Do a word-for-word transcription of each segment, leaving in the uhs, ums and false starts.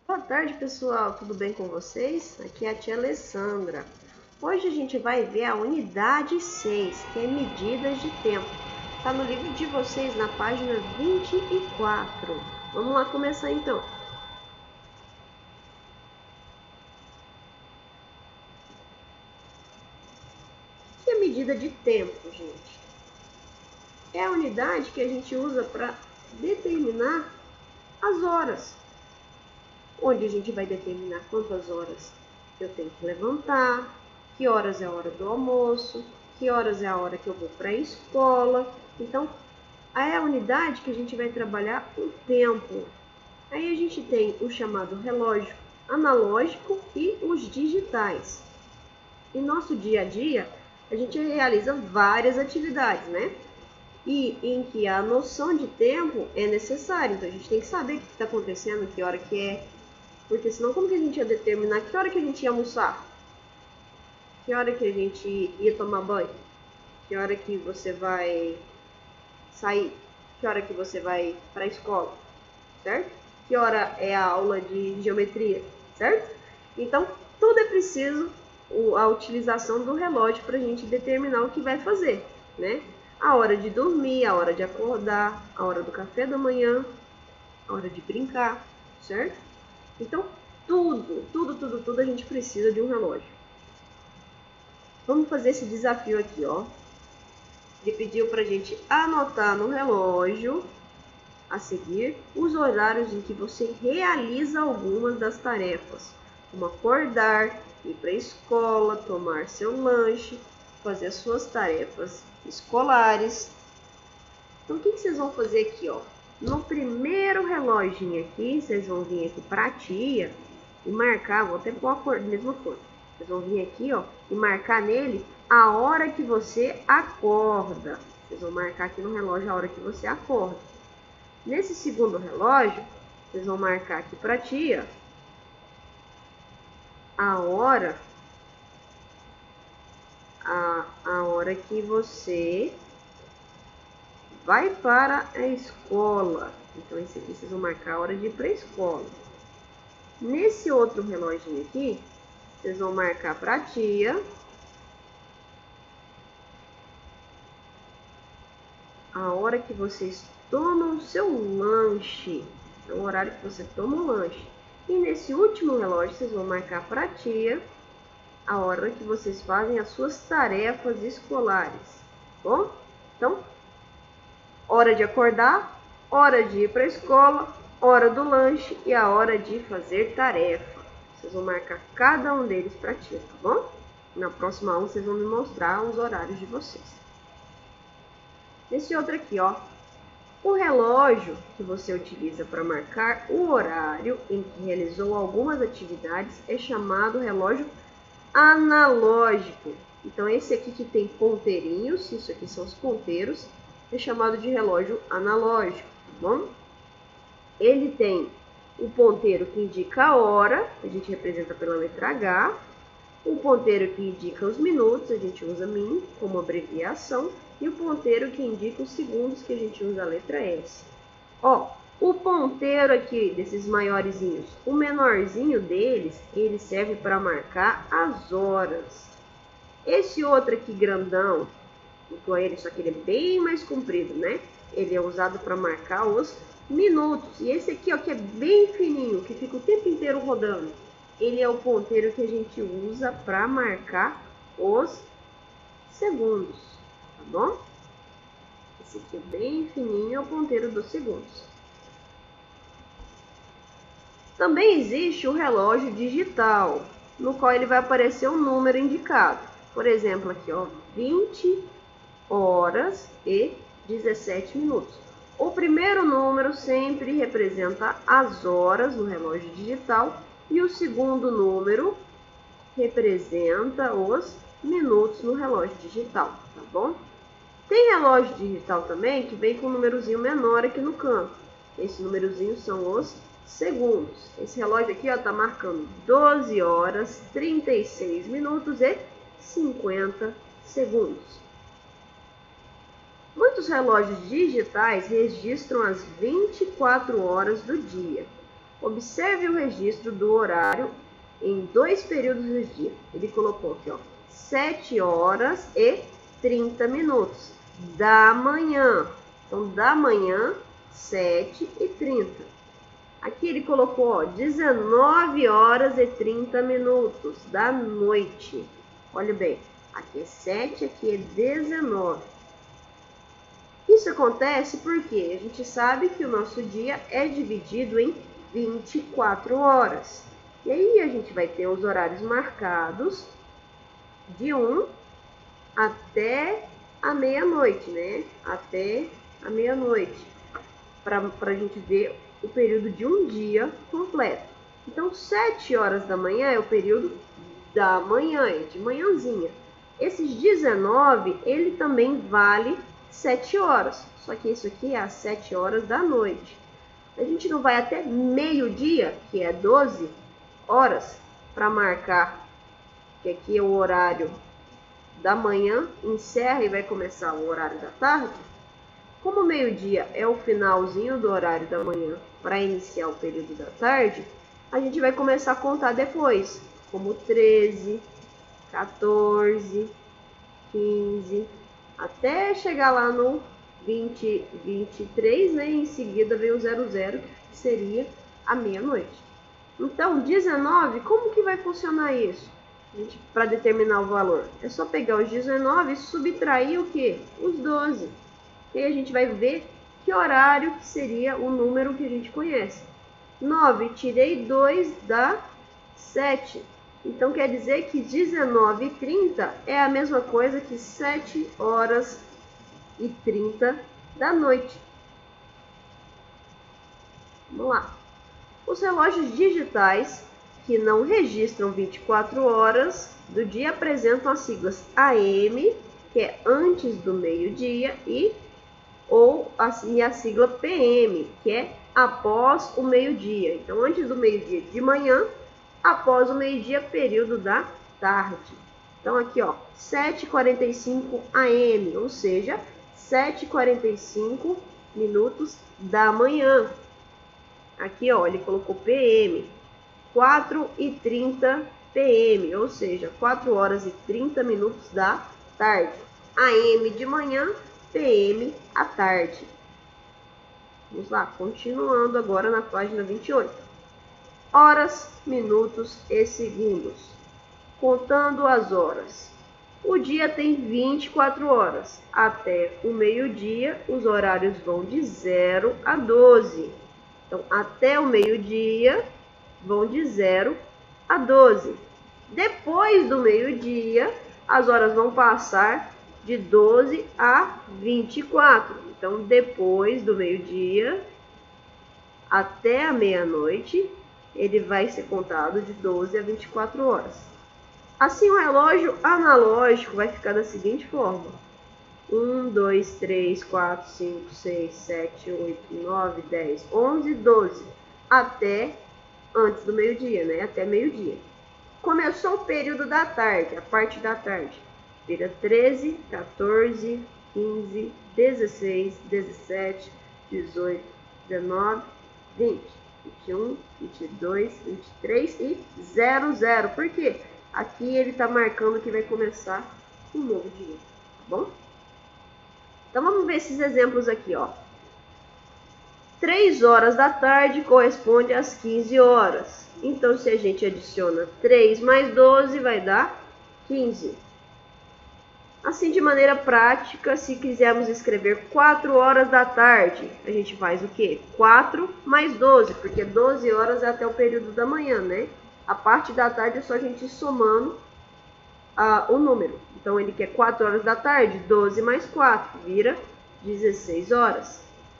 Boa tarde, pessoal. Tudo bem com vocês? Aqui é a tia Alessandra. Hoje a gente vai ver a unidade seis, que é medidas de tempo. Está no livro de vocês, na página vinte e quatro. Vamos lá começar então. O que é medida de tempo, gente? É a unidade que a gente usa para determinar as horas. Onde a gente vai determinar quantas horas eu tenho que levantar, que horas é a hora do almoço, que horas é a hora que eu vou para a escola. Então, é a unidade que a gente vai trabalhar o tempo. Aí a gente tem o chamado relógio analógico e os digitais. Em nosso dia a dia, a gente realiza várias atividades, né? E em que a noção de tempo é necessária. Então, a gente tem que saber o que está acontecendo, que hora que é, porque senão como que a gente ia determinar que hora que a gente ia almoçar? Que hora que a gente ia tomar banho? Que hora que você vai sair? Que hora que você vai para a escola? Certo? Que hora é a aula de geometria? Certo? Então, tudo é preciso a utilização do relógio para a gente determinar o que vai fazer, né? A hora de dormir, a hora de acordar, a hora do café da manhã, a hora de brincar, certo? Então, tudo, tudo, tudo, tudo a gente precisa de um relógio. Vamos fazer esse desafio aqui, ó. Ele pediu para a gente anotar no relógio a seguir os horários em que você realiza algumas das tarefas, como acordar, ir para a escola, tomar seu lanche, fazer as suas tarefas escolares. Então, o que, que vocês vão fazer aqui, ó? No primeiro reloginho aqui, vocês vão vir aqui para a tia e marcar, vou até pôr a cor, mesma cor. Vocês vão vir aqui, ó, e marcar nele a hora que você acorda. Vocês vão marcar aqui no relógio a hora que você acorda. Nesse segundo relógio, vocês vão marcar aqui para a tia a hora, a, a hora que você vai para a escola. Então, esse aqui vocês vão marcar a hora de ir para a escola. Nesse outro relógio aqui, vocês vão marcar para a tia a hora que vocês tomam o seu lanche. É o horário que você toma o lanche. E nesse último relógio, vocês vão marcar para a tia a hora que vocês fazem as suas tarefas escolares. Bom? Então, hora de acordar, hora de ir para a escola, hora do lanche e a hora de fazer tarefa. Vocês vão marcar cada um deles para a tia, tá bom? Na próxima aula, vocês vão me mostrar os horários de vocês. Esse outro aqui, ó. O relógio que você utiliza para marcar o horário em que realizou algumas atividades é chamado relógio analógico. Então, esse aqui que tem ponteirinhos, isso aqui são os ponteiros, é chamado de relógio analógico, tá bom? Ele tem o ponteiro que indica a hora, a gente representa pela letra H, o ponteiro que indica os minutos, a gente usa min como abreviação, e o ponteiro que indica os segundos, que a gente usa a letra S. Ó, o ponteiro aqui desses maiorzinhos, o menorzinho deles, ele serve para marcar as horas. Esse outro aqui grandão, igual ele, só que ele é bem mais comprido, né? Ele é usado para marcar os minutos. E esse aqui, ó, que é bem fininho, que fica o tempo inteiro rodando, ele é o ponteiro que a gente usa para marcar os segundos, tá bom? Esse aqui é bem fininho, é o ponteiro dos segundos. Também existe o relógio digital, no qual ele vai aparecer um número indicado. Por exemplo, aqui, ó, vinte horas e dezessete minutos. O primeiro número sempre representa as horas no relógio digital e o segundo número representa os minutos no relógio digital, tá bom? Tem relógio digital também que vem com um númerozinho menor aqui no canto. Esse númerozinho são os segundos. Esse relógio aqui está marcando doze horas, trinta e seis minutos e cinquenta segundos. Muitos relógios digitais registram as vinte e quatro horas do dia. Observe o registro do horário em dois períodos do dia. Ele colocou aqui, ó, sete horas e trinta minutos da manhã. Então, da manhã, sete e trinta. Aqui ele colocou, ó, dezenove horas e trinta minutos da noite. Olha bem, aqui é sete, aqui é dezenove. Isso acontece porque a gente sabe que o nosso dia é dividido em vinte e quatro horas. E aí a gente vai ter os horários marcados de um até a meia-noite, né? Até a meia-noite, para a gente ver o período de um dia completo. Então, sete horas da manhã é o período da manhã, é de manhãzinha. Esses dezenove, ele também vale sete horas, só que isso aqui é às sete horas da noite. A gente não vai até meio-dia, que é doze horas, para marcar que aqui é o horário da manhã, encerra e vai começar o horário da tarde. Como o meio-dia é o finalzinho do horário da manhã para iniciar o período da tarde, a gente vai começar a contar depois, como treze, quatorze, quinze, até chegar lá no vinte, vinte e três, né? E em seguida vem o zero zero, que seria a meia-noite. Então, dezenove, como que vai funcionar isso? Para determinar o valor, é só pegar os dezenove e subtrair o que? Os doze. E aí a gente vai ver que horário que seria o número que a gente conhece. nove, tirei dois, dá sete. Então, quer dizer que dezenove e trinta é a mesma coisa que sete horas e trinta da noite. Vamos lá. Os relógios digitais que não registram vinte e quatro horas do dia apresentam as siglas A M, que é antes do meio-dia, e ou assim a sigla P M, que é após o meio-dia. Então, antes do meio-dia de manhã, após o meio-dia, período da tarde. Então, aqui, ó, sete e quarenta e cinco A M, ou seja, sete e quarenta e cinco minutos da manhã. Aqui, ó, ele colocou P M, quatro e trinta P M, ou seja, quatro horas e trinta minutos da tarde. A M de manhã, P M à tarde. Vamos lá, continuando agora na página vinte e oito. Horas, minutos e segundos. Contando as horas. O dia tem vinte e quatro horas. Até o meio-dia, os horários vão de zero a doze. Então, até o meio-dia, vão de zero a doze. Depois do meio-dia, as horas vão passar de doze a vinte e quatro. Então, depois do meio-dia até a meia-noite, ele vai ser contado de doze a vinte e quatro horas. Assim, o relógio analógico vai ficar da seguinte forma: um, dois, três, quatro, cinco, seis, sete, oito, nove, dez, onze, doze, até antes do meio-dia, né? Até meio-dia. Começou o período da tarde, a parte da tarde. Vira treze, quatorze, quinze, dezesseis, dezessete, dezoito, dezenove, vinte, vinte e um, vinte e dois, vinte e três e zero zero. Por quê? Aqui ele está marcando que vai começar um novo dia, tá bom? Então vamos ver esses exemplos aqui, ó. três horas da tarde corresponde às quinze horas. Então, se a gente adiciona três mais doze, vai dar quinze. Assim, de maneira prática, se quisermos escrever quatro horas da tarde, a gente faz o quê? quatro mais doze, porque doze horas é até o período da manhã, né? A parte da tarde é só a gente ir somando uh, o número. Então, ele quer quatro horas da tarde, doze mais quatro, vira dezesseis horas.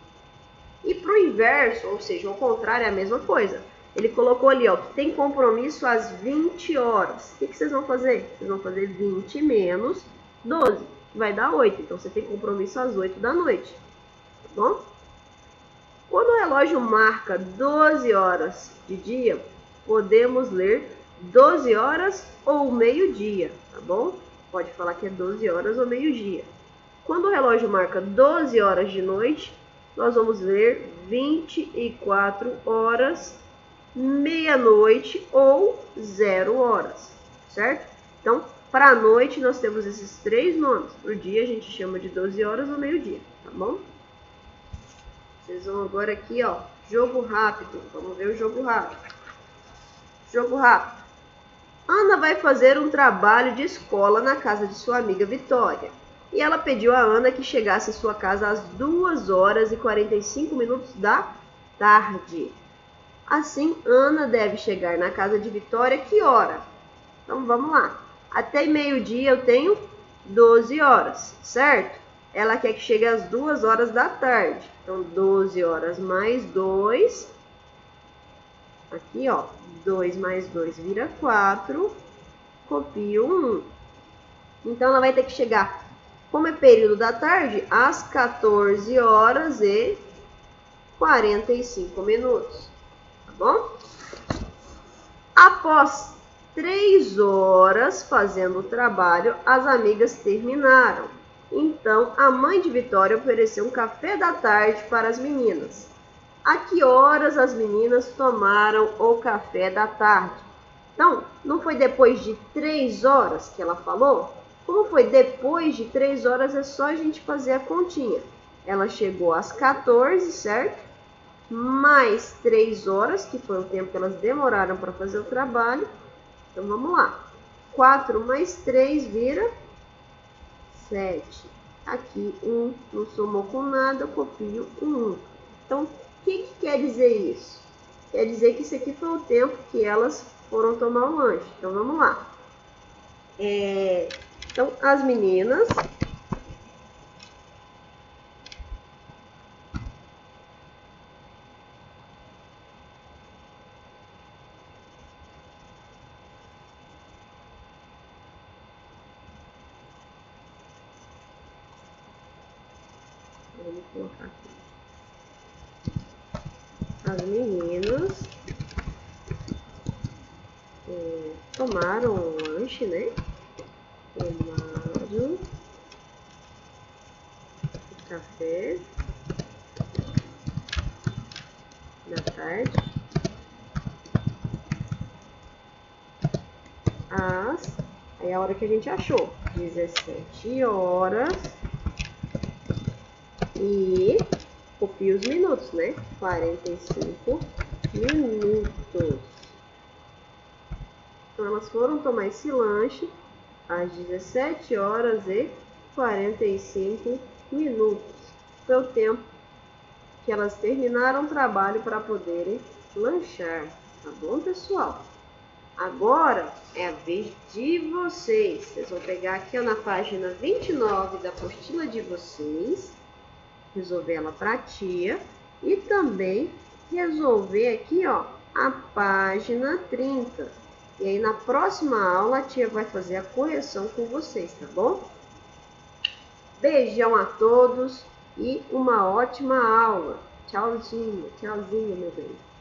E para o inverso, ou seja, ao contrário, é a mesma coisa. Ele colocou ali, ó, que tem compromisso às vinte horas. O que, que vocês vão fazer? Vocês vão fazer vinte menos doze, vai dar oito. Então, você tem compromisso às oito da noite. Tá bom? Quando o relógio marca doze horas de dia, podemos ler doze horas ou meio-dia, tá bom? Pode falar que é doze horas ou meio-dia. Quando o relógio marca doze horas de noite, nós vamos ler vinte e quatro horas meia-noite ou zero horas, certo? Então, para a noite nós temos esses três nomes. Para o dia a gente chama de doze horas ou meio-dia, tá bom? Vocês vão agora aqui, ó, jogo rápido. Vamos ver o jogo rápido. Jogo rápido. Ana vai fazer um trabalho de escola na casa de sua amiga Vitória. E ela pediu a Ana que chegasse à sua casa às duas horas e quarenta e cinco minutos da tarde. Assim, Ana deve chegar na casa de Vitória que hora? Então, vamos lá. Até meio-dia eu tenho doze horas, certo? Ela quer que chegue às duas horas da tarde. Então, doze horas mais dois. Aqui, ó, dois mais dois vira quatro. Copio um. Então, ela vai ter que chegar, como é período da tarde, às quatorze horas e quarenta e cinco minutos. Tá bom? Após três horas fazendo o trabalho, as amigas terminaram. Então, a mãe de Vitória ofereceu um café da tarde para as meninas. A que horas as meninas tomaram o café da tarde? Então, não foi depois de três horas que ela falou? Como foi depois de três horas, é só a gente fazer a continha. Ela chegou às quatorze, certo? Mais três horas, que foi o tempo que elas demoraram para fazer o trabalho. Então, vamos lá. quatro mais três vira sete. Aqui, um não somou com nada, eu copio um. Então, o que, que quer dizer isso? Quer dizer que isso aqui foi o tempo que elas foram tomar o lanche. Então, vamos lá. É, então, as meninas... Vou colocar aqui. As meninas é, tomaram o lanche, né? Tomaram o café da tarde às... Aí é a hora que a gente achou. dezessete horas e copia os minutos, né? quarenta e cinco minutos. Então, elas foram tomar esse lanche às dezessete horas e quarenta e cinco minutos. Foi o tempo que elas terminaram o trabalho para poderem lanchar. Tá bom, pessoal? Agora é a vez de vocês. Vocês vão pegar aqui, ó, na página vinte e nove da apostila de vocês, resolver ela para a tia, e também resolver aqui, ó, a página trinta. E aí, na próxima aula, a tia vai fazer a correção com vocês, tá bom? Beijão a todos e uma ótima aula. Tchauzinho, tchauzinho, meu bem.